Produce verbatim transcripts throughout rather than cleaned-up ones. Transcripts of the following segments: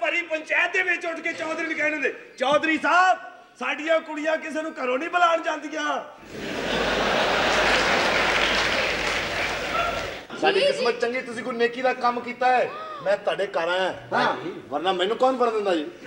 ਭਰੀ ਪੰਚਾਇਤ ਦੇ ਵਿੱਚ ਉੱਠ ਕੇ ਚੌਧਰੀ ਨੂੰ ਕਹਿੰਦੇ ਚੌਧਰੀ ਸਾਹਿਬ ਸਾਡੀਆਂ ਕੁੜੀਆਂ ਕਿਸੇ ਨੂੰ ਘਰੋਂ ਨਹੀਂ ਬੁਲਾਉਣ ਜਾਂਦੀਆਂ। ਸਾਡੀ ਕਿਸਮਤ ਚੰਗੀ ਤੁਸੀਂ ਕੋਈ ਨੇਕੀ ਦਾ ਕੰਮ ਕੀਤਾ ਹੈ ਮੈਂ ਤੁਹਾਡੇ ਘਰ ਆਇਆ ਹਾਂ ਵਰਨਾ ਮੈਨੂੰ ਕੌਣ ਬਣ ਦਿੰਦਾ ਜੀ।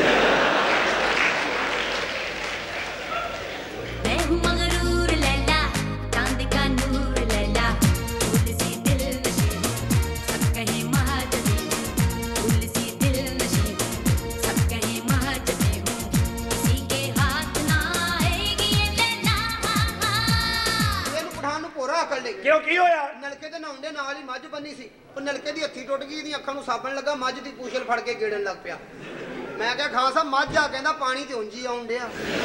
क्यों की होया? नलके दे नहाउंदे नाल ही मझ बन्नी सी और नलके दी हत्थी टुट गई दी अखां नूं साबण लगा मझ दी पूछल फड़ के गेड़न लग पिया। मैं क्या खां साहब मझ आ कहंदा पानी ते उंजी आउण डिया।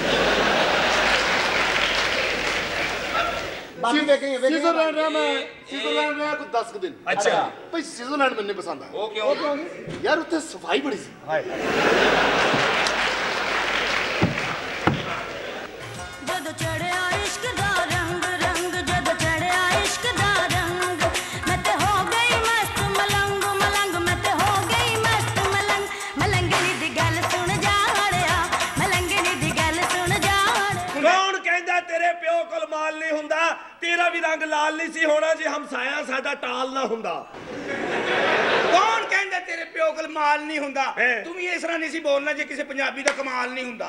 स्विट्जरलैंड रहा मैं स्विट्जरलैंड रहा कुछ दस दिन। अच्छा भाई स्विट्जरलैंड मैंने पसंद आया। वो क्यों? यार उत्थे सफाई बड़ी सी। तेरा भी रंग लाल नहीं सी होना जी हमसाया साडा टाल ना हुंदा। कौन कहंदा तेरे प्यो कोल माल नहीं हुंदा? तू भी इस तरह नहीं सी बोलना जे किसी पंजाबी दा कमाल नहीं हुंदा।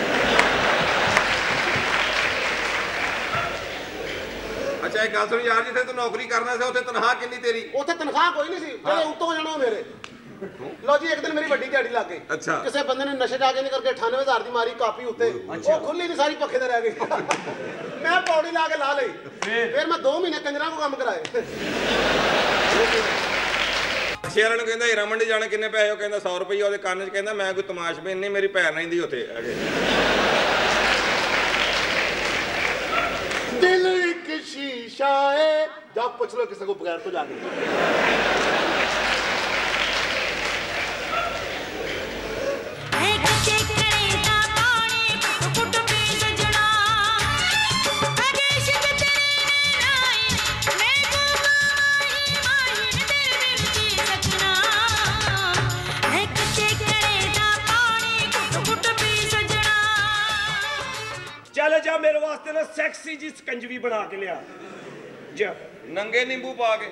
अच्छा एक गल सुन यार जिथे तू नौकरी करना सी उत्थे तनख्वाह कितनी तेरी? उत्थे तनख्वाह कोई नहीं सी तेरे उत्तों जाना मेरे। लो जी एक दिन मेरी बड़ी दिहाड़ी लग गई। अच्छा किसी बंदे ने नशे जाके नहीं करके अठानवे हजार की मारी कापी उत्ते वो खुली नहीं सारी पखे ते रह गई। मैं पौड़ी ला के ला ली फिर मैं दो महीने कंजरा को काम कराए। शेर ਨੂੰ ਕਹਿੰਦਾ ਹੀਰਾ ਮੰਡੀ ਜਾਣੇ ਕਿੰਨੇ ਪੈਸੇ ਉਹ ਕਹਿੰਦਾ सौ ਰੁਪਏ ਉਹਦੇ ਕੰਨ 'ਚ ਕਹਿੰਦਾ ਮੈਂ ਕੋਈ ਤਮਾਸ਼ ਬੇਨ ਨਹੀਂ ਮੇਰੀ ਭੈਣ ਰਹਿੰਦੀ ਉੱਥੇ ਅਗੇ। दिल एक शीशा है जा पूछ लो किसी को बगैर तो जाके। चल जा मेरे वास्ते ना सैक्सी जी स्कंजवी बना के लिया जा नंगे नींबू पा के।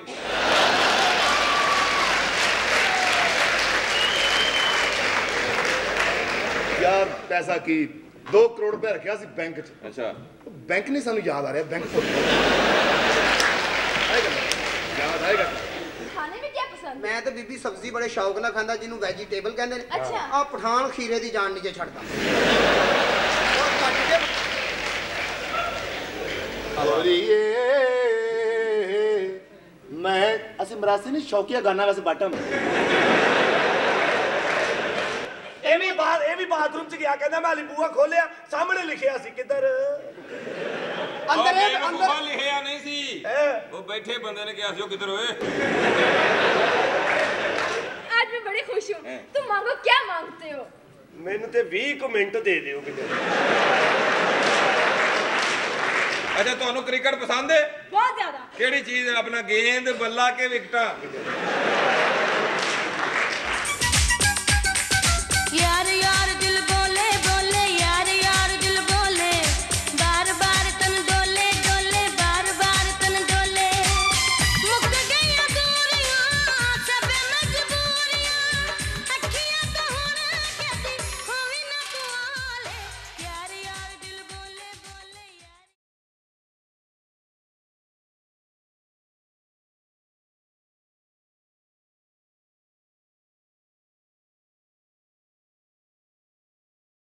यार पैसा की दो करोड़ रुपया रखा सी बैंक च। अच्छा बैंक नहीं सानू याद आ रहा बैंक तो आएगा याद आएगा। खाने में क्या पसंद? मैं तो बीबी सब्जी बड़े शौक नाल खांदा जिन्हों वेजिटेबल कहंदे ने। अच्छा आ पठान खीरे दी जान नीचे छड़दा। मैं असि मरासी नहीं शौकिया गाना वैसे बाटम। ये भी बाहर ये भी बाथरूम च गया कहंदा मैं बूहा खोलिया सामने लिखिया सी किधर अंदर अंदर लिखिया नहीं सी वो बैठे बंदे ने कहा सी ओ किधर होए। आज मैं बड़ी खुश हूं। तुम मांगो क्या मांगते हो? मैनू ते बीस मिनट दे दियो किधर। अच्छा ਤੁਹਾਨੂੰ क्रिकेट पसंद है? बहुत ज्यादा। केड़ी चीज अपना गेंद बल्ला के विकटा? यार यार